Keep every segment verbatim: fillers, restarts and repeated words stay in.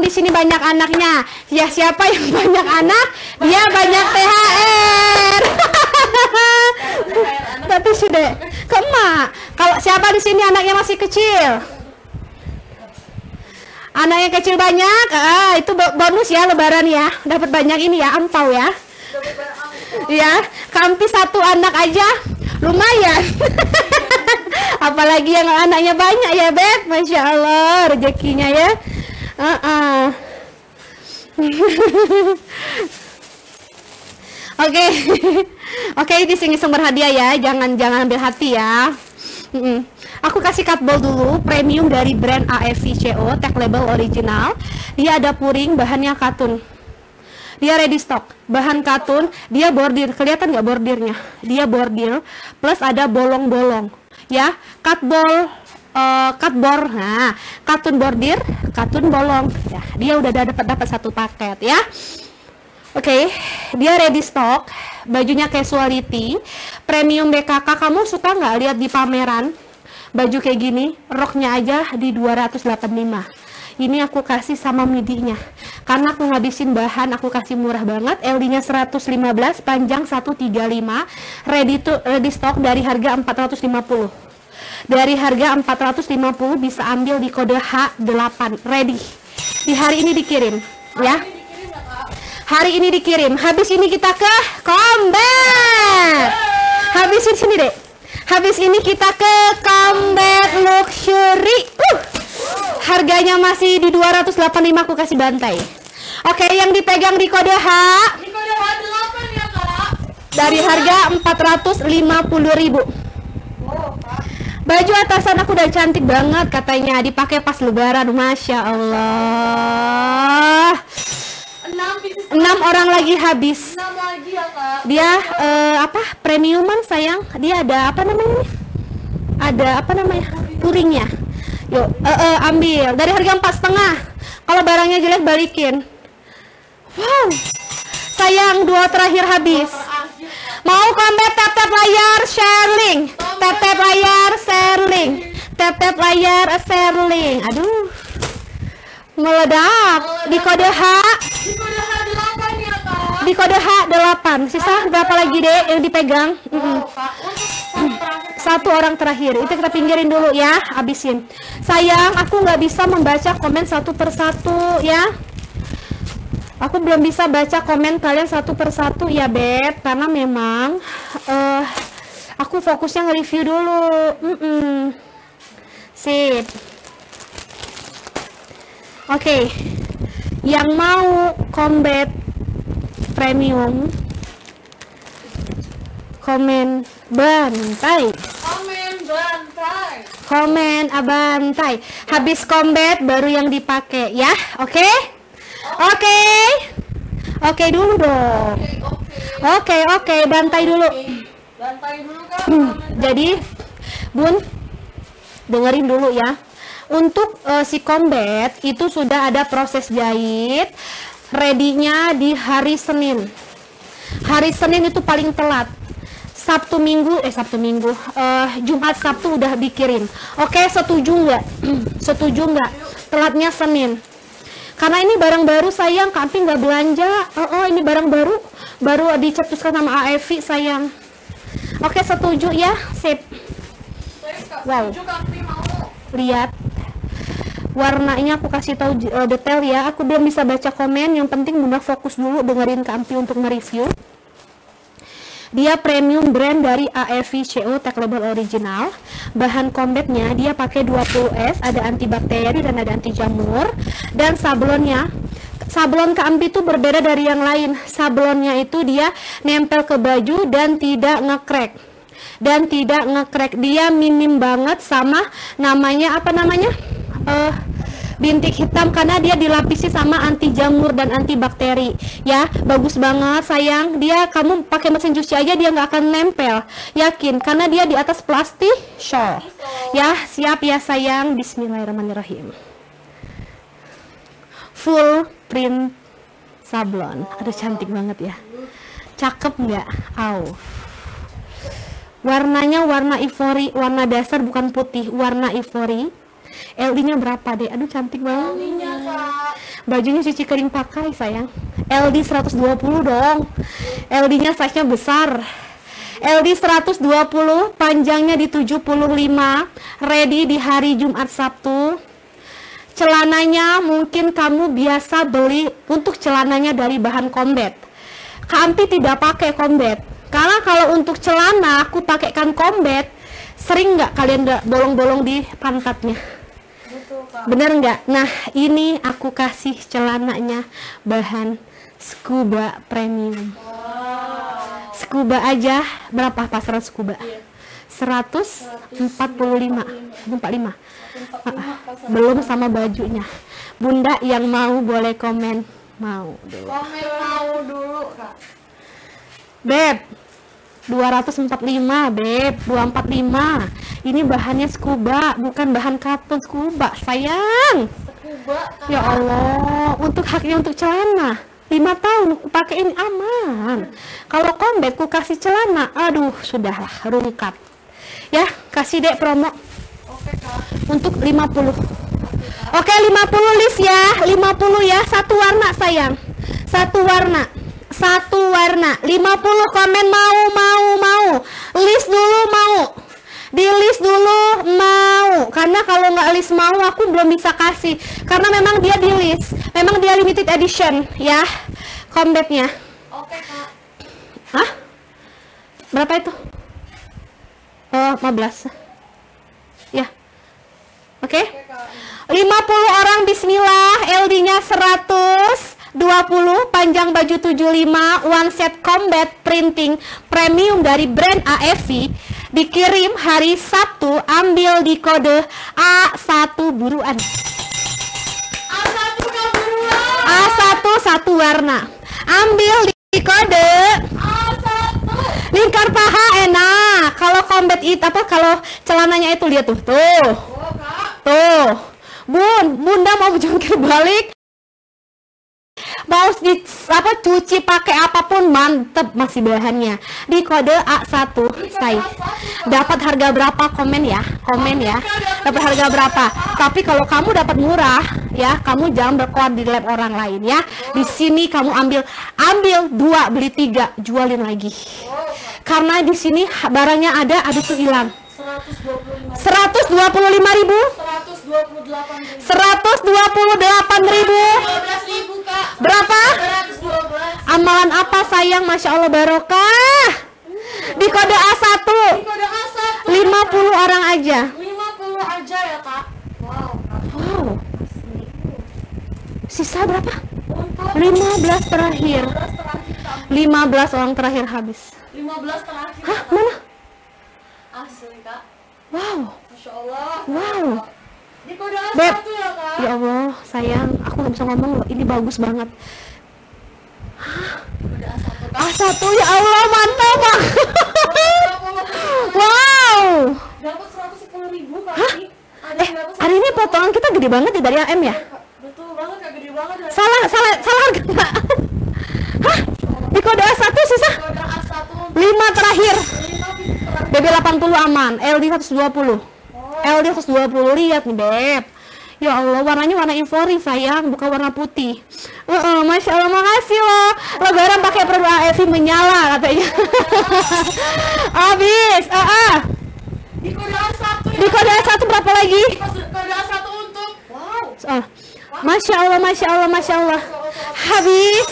di sini banyak anaknya? Ya, siapa yang banyak anak? Dia banyak T H R. Tapi sudah ke emak. Kalau siapa di sini anaknya masih kecil? Anak yang kecil banyak, ah, itu bonus ya lebaran ya. Dapat banyak ini ya, ampau ya. Ya, Kampi satu anak aja lumayan. Apalagi yang anaknya banyak ya, Beb. Masya Allah, rezekinya ya. Uh -uh. Oke, oke, iseng-iseng berhadiah ya. Jangan jangan ambil hati ya. Mm -mm. Aku kasih cutball dulu, premium dari brand A F V C O, tag label original. Dia ada puring, bahannya katun. Dia ready stock, bahan katun, dia bordir, kelihatan nggak bordirnya? Dia bordir, plus ada bolong-bolong, ya. Cutball, uh, cutbor, nah, katun bordir, katun bolong. Ya, dia udah dapat dapat satu paket, ya. Oke, okay, dia ready stock, bajunya casuality, premium B K K. Kamu suka nggak lihat di pameran baju kayak gini? Roknya aja di dua ratus delapan puluh lima. Ini aku kasih sama midinya, karena aku ngabisin bahan, aku kasih murah banget. L D-nya seratus lima belas, panjang seratus tiga puluh lima, ready to ready stock dari harga empat ratus lima puluh. Dari harga empat ratus lima puluh bisa ambil di kode H delapan, ready. Di hari ini dikirim, ya. Hari ini dikirim. Habis ini kita ke Combat. Habisin sini, Dek. Habis ini kita ke Combat Luxury. Uh. Harganya masih di dua ratus delapan puluh lima, aku kasih bantai. Oke, yang dipegang di kode H. Di kode H delapan ya, Kak. Dari harga empat ratus lima puluh ribu. Oh, Kak. Baju atasan aku udah cantik banget katanya, dipakai pas lebaran. Masya Allah. enam orang lagi habis. enam lagi ya, Kak. Dia uh, apa? Premiuman sayang. Dia ada apa namanya? Ada apa namanya? Puringnya. Yuk, uh, uh, ambil dari harga empat setengah. Kalau barangnya jelek balikin. Wow, sayang, dua terakhir habis. Mau Combat, tap tap layar, share link. Tap tap layar, share link. Tap tap layar, share link. Aduh, meledak. Di kode H. Di kode H delapan ya, Kak. Di kode H delapan. Sisa berapa lagi, Dek, yang dipegang? Oh, Kak. Untuk satu orang terakhir itu kita pinggirin dulu ya, habisin. Sayang, aku nggak bisa membaca komen satu persatu ya. Aku belum bisa baca komen kalian satu persatu ya, Beb, karena memang uh, aku fokusnya nge-review dulu. Mm -mm. Sip. Oke, okay. Yang mau Combat premium komen bantai. Komen bantai. Komen abantai. Habis Combat baru yang dipakai ya. Oke? Okay? Oke. Okay? Oke okay dulu dong. Oke, oke. Oke, oke, bantai dulu. Bantai dulu, Kak. Hmm, jadi, Bun, dengerin dulu ya. Untuk uh, si Combat itu sudah ada proses jahit. Ready-nya di hari Senin. Hari Senin itu paling telat. Sabtu Minggu, eh Sabtu Minggu, uh, Jumat Sabtu udah dikirim. Oke, setuju nggak? Setuju nggak? Telatnya Senin. Karena ini barang baru sayang, Kampi nggak belanja. Oh, oh, ini barang baru, baru dicetuskan sama A F V sayang. Oke, setuju ya, sip. Wow. Lihat. Warnanya aku kasih tahu uh, detail ya. Aku belum bisa baca komen. Yang penting Bunda fokus dulu dengerin Kampi untuk nge-review. Dia premium brand dari A F V C O, tag label original. Bahan Combatnya dia pakai dua puluh S, ada antibakteri dan ada anti jamur. Dan sablonnya, sablon Kampi itu berbeda dari yang lain. Sablonnya itu dia nempel ke baju dan tidak ngekrek. Dan tidak ngekrek. Dia minim banget sama namanya apa namanya? Uh, bintik hitam karena dia dilapisi sama anti jamur dan anti bakteri ya. Bagus banget sayang. Dia kamu pakai mesin cuci aja dia nggak akan nempel, yakin, karena dia di atas plastik shawl ya. Siap ya sayang. Bismillahirrahmanirrahim. Full print sablon. Aduh, cantik banget ya. Cakep nggak? Au. Warnanya warna ivory, warna dasar bukan putih, warna ivory. L D-nya berapa deh? Aduh, cantik banget. Bajunya cuci kering pakai sayang. L D seratus dua puluh dong. L D-nya size-nya besar. L D seratus dua puluh, panjangnya di tujuh puluh lima, ready di hari Jumat Sabtu. Celananya mungkin kamu biasa beli untuk celananya dari bahan combat. Kak Ampi tidak pakai combat. Karena kalau untuk celana aku pakaikan combat, sering nggak kalian nggak bolong-bolong di pantatnya? Bener nggak? Nah ini aku kasih celananya bahan scuba premium. Wow. Scuba aja berapa pasaran scuba? Iya. seratus empat puluh lima. empat puluh lima. Belum sama bajunya. Bunda yang mau boleh komen mau dulu. Komen mau dulu Kak. Beb, dua ratus empat puluh lima, Beb, dua ratus empat puluh lima. Ini bahannya scuba, bukan bahan karton scuba, sayang. Scuba Kak. Ya Allah, untuk haknya untuk celana. lima tahun aku pakai ini aman. Kalau combat ku kasih celana, aduh, sudahlah, rungkat. Ya, kasih dek promo. Oke Kak. Untuk lima puluh. Oke, lima puluh list ya, lima puluh ya, satu warna sayang. Satu warna. Satu warna. lima puluh komen mau, mau, mau. List dulu mau. Di list dulu mau. Karena kalau nggak list mau aku belum bisa kasih. Karena memang dia di list. Memang dia limited edition ya. Combatnya. Oke Kak. Hah? Berapa itu? Oh, lima belas. Ya. Oke. Oke Kak. lima puluh orang bismillah, L D-nya seratus dua puluh, panjang baju tujuh puluh lima, one set combat printing premium dari brand A F V, dikirim hari Sabtu, ambil di kode A satu buruan. A satu Kak buruan. A satu satu warna. Ambil di kode A satu. lingkar paha enak. Kalau combat itu apa kalau celananya itu lihat tuh. Tuh. Oh Kak. Tuh. Bun, Bunda mau jungkir balik, mau di, apa cuci pakai apapun mantep masih bahannya. Di kode A satu saya dapat harga berapa, komen ya, komen ya, dapat harga berapa. Tapi kalau kamu dapat murah ya, kamu jangan berkoar di lab orang lain ya. Di sini kamu ambil ambil dua beli tiga, jualin lagi. Karena di sini barangnya ada, ada tuh hilang. seratus dua puluh lima ribu, seratus dua puluh delapan ribu. seratus dua puluh delapan ribu. dua belas ribu Kak. Berapa? seratus dua belas. Amalan apa sayang? Masya Allah barokah. Di kode A satu Di kode A satu. lima puluh orang aja. lima puluh aja ya Kak. Wow Kak. Wow. Sisa berapa? Untuk lima belas terakhir. lima belas terakhir Kak. lima belas orang terakhir habis. lima belas terakhir. Hah? Kak. Mana? Asli Kak. Wow. Masya Allah. Wow. Di kode A Beb. satu ya Kak. Ya Allah, sayang, aku nggak bisa ngomong loh. Ini bagus banget. Kode A satu Kak. A satu ya Allah, mantap Bang. Wow. Dapat seratus sepuluh ribu Kak. Hah? Ada Eh, yang dapat hari ini potongan kita gede banget ya dari A M ya? Kak. Betul banget Kak, gede banget ya. Salah, salah, salah harga nggak? Hah? Di kode A satu sisa Kode A satu lima terakhir. lima terakhir. B B delapan puluh aman, L D seratus dua puluh. L D seratus dua puluh, lihat nih Beb. Ya Allah, warnanya warna ivory sayang, bukan warna putih. Uh -uh, Masya Allah, makasih loh. Lebaran pakai produk A F V menyala katanya. Habis, uh -uh. Di kode A satu ya. Di kode A satu berapa lagi? Di kode A satu untuk. Wow. Uh. Masya Allah, Masya Allah, Masya Allah. Habis.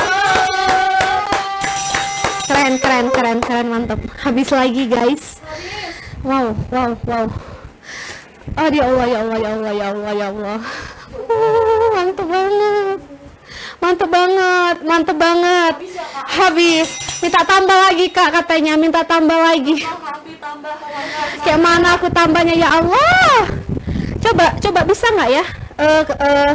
Keren, keren, keren, keren, mantap. Habis lagi guys. Habis. Wow, wow, wow. Oh ya Allah, ya Allah, ya Allah, ya Allah, ya Allah. Uh, mantap banget. Mantap banget, mantap banget. Habis ya Kak. Habis. Minta tambah lagi Kak katanya, minta tambah lagi. Hampir tambah ke warna. Kayak mana aku tambahnya ya Allah. Coba, coba bisa nggak ya? Eh, eh,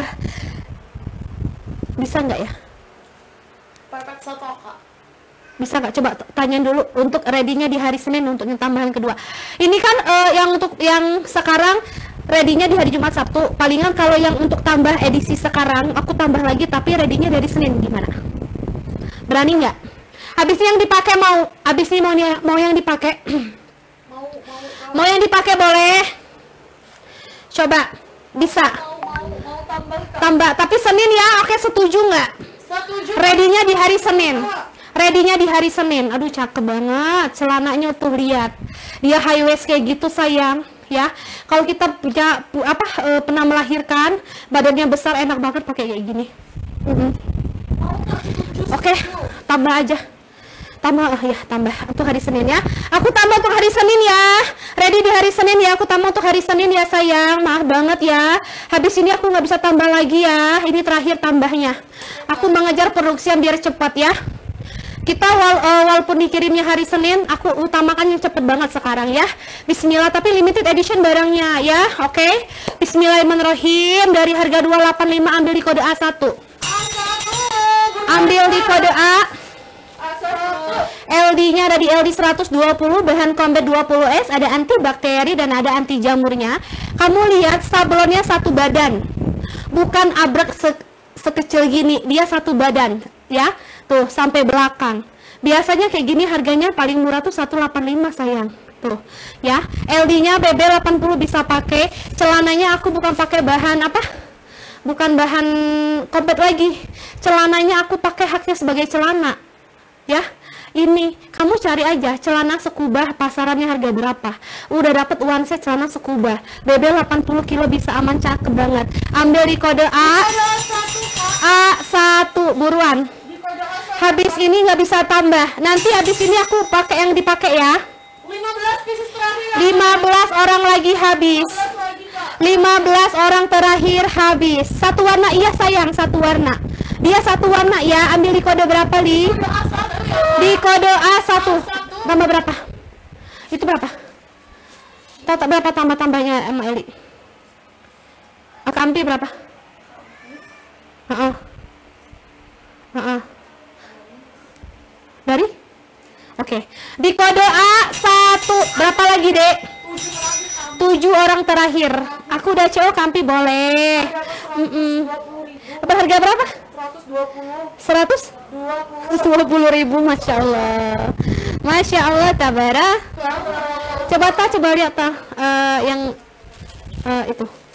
bisa nggak ya? Pepet soto Kak. Bisa nggak? Coba t- tanyain dulu untuk ready-nya di hari Senin untuk yang tambahan kedua. Ini kan eh, yang untuk yang sekarang ready-nya di hari Jumat Sabtu. Palingan kalau yang untuk tambah edisi sekarang aku tambah lagi tapi ready-nya dari Senin gimana? Berani nggak? Habis ini yang dipakai mau, habis ini mau mau yang dipakai. Mau mau mau Mau yang dipakai boleh? Coba bisa. mau mau mau tambah Kak. Tambah, tapi Senin ya. Oke, setuju nggak? Setuju. Ready-nya di hari Senin. Ready-nya di hari Senin. Aduh, cakep banget. Celananya tuh lihat. Dia high waist kayak gitu sayang, ya. Kalau kita punya pu- apa e, pernah melahirkan, badannya besar, enak banget pakai kayak gini. Mm-mm. Oke, tambah aja. Tambah oh ya, tambah untuk hari Senin ya. Aku tambah untuk hari Senin ya. Ready di hari Senin ya. Aku tambah untuk hari Senin ya sayang. Maaf banget ya. Habis ini aku nggak bisa tambah lagi ya. Ini terakhir tambahnya. Aku mengejar produksi yang biar cepat ya. Kita wal, uh, walaupun dikirimnya hari Senin, aku utamakan yang cepet banget sekarang ya. Bismillah, tapi limited edition barangnya ya. Oke. Okay? Bismillahirrahmanirrahim. Dari harga dua ratus delapan puluh lima ambil di kode A satu. Ambil di kode A. L D-nya ada di L D seratus dua puluh, bahan Combat dua puluh S, ada antibakteri dan ada anti jamurnya. Kamu lihat sablonnya satu badan. Bukan abrek se sekecil gini, dia satu badan ya. Tuh sampai belakang. Biasanya kayak gini harganya paling murah tuh seratus delapan puluh lima sayang. Tuh ya. L D-nya B B delapan puluh bisa pakai. Celananya aku bukan pakai bahan apa? Bukan bahan Combat lagi. Celananya aku pakai haknya sebagai celana. Ya. Ini kamu cari aja celana sekubah pasarannya harga berapa. Udah dapat one set celana sekubah. B B delapan puluh kilo bisa aman, cakep banget. Ambil di kode A. A satu buruan. Habis ini nggak bisa tambah. Nanti habis ini aku pakai yang dipakai ya. lima belas pieces terakhir. lima belas orang lagi habis. lima belas lagi, Kak. lima belas orang terakhir habis. Satu warna iya sayang, satu warna. Dia satu warna ya. Ambil di kode berapa, Li? Di kode A satu. Tambah berapa? Itu berapa? Tahu tak berapa tambah-tambahnya sama Eli? Akampi berapa? Heeh. Heeh. Dari? Oke. Di kode A satu. Berapa lagi, Dek? tujuh orang terakhir. Aku udah C O Kampi boleh. Mm -mm. Harga berapa? seratus dua puluh ribu, Masya Allah. Masya Allah, tabara. Coba ta, coba lihat ta, uh, yang uh, itu.